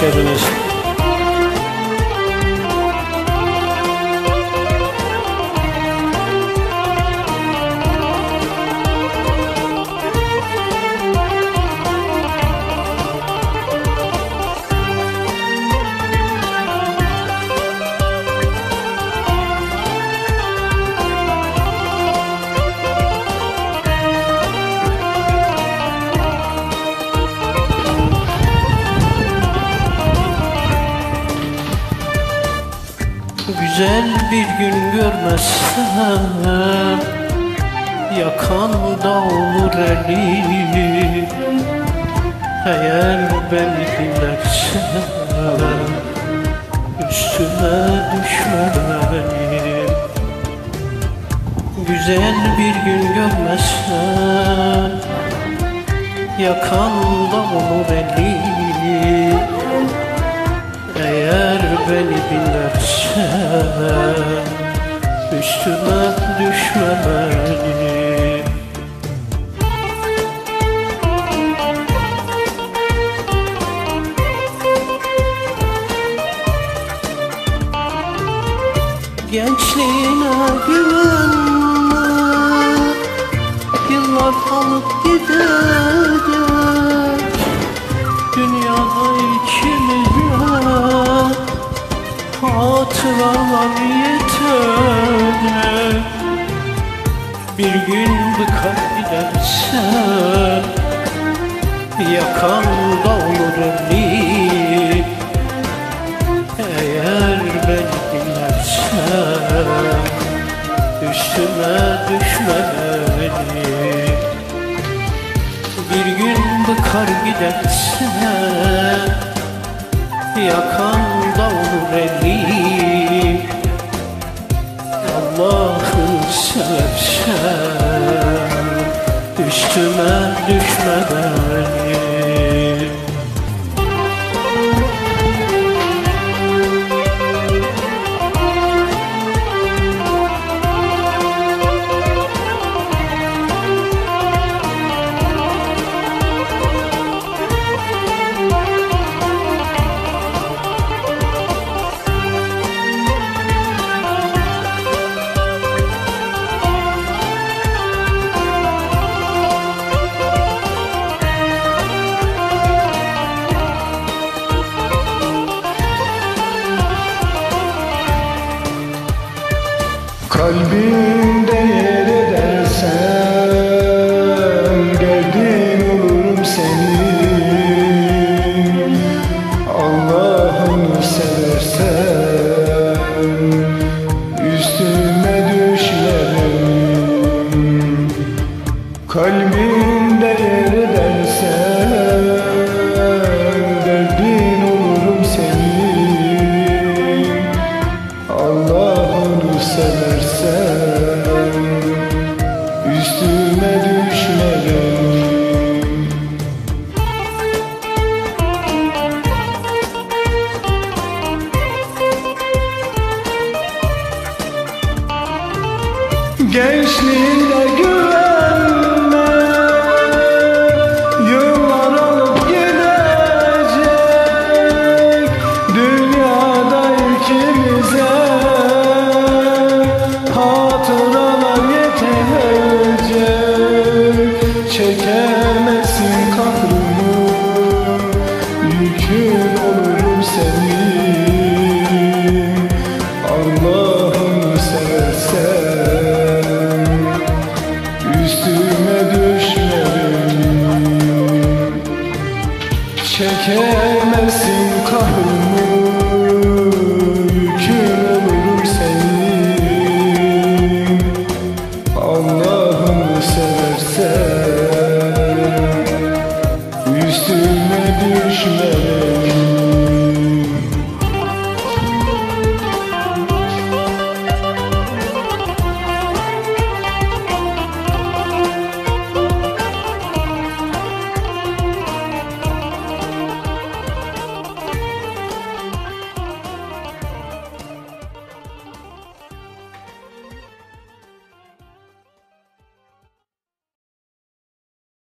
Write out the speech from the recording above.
geldiniz. Güzel bir gün görmezsem yakan da olur eli. Eğer beni dilersen üstüme düşmemeli. Güzel bir gün görmezsem yakan da olur eli. Eğer beni dinlersen üstüme düşmemeli. Gençliğine güvenme, yıllar alıp gidecek. Dünyada ikimize hatıralar yeter. Bir gün bıkar gidersen yakan da olur eli. Eğer beni dinlersen üstüme düşmemeli. Bir gün bıkar gidersen yakan da olur eli. Allah'ı seversen üstüme düşmemeli. Kalbimde yer edersen derdin olurum senin. Allah'ını seversen üstüme düşlerim. Kalbimde yer edersen derdin olurum senin. Allah'ını seversen üstüme düşmedim. Gençliğine